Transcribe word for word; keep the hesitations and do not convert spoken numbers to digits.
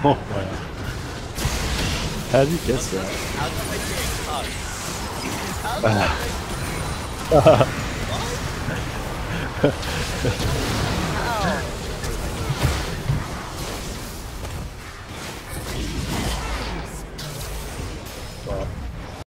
Oh my. How did you guess that? How did I get cut? How did I...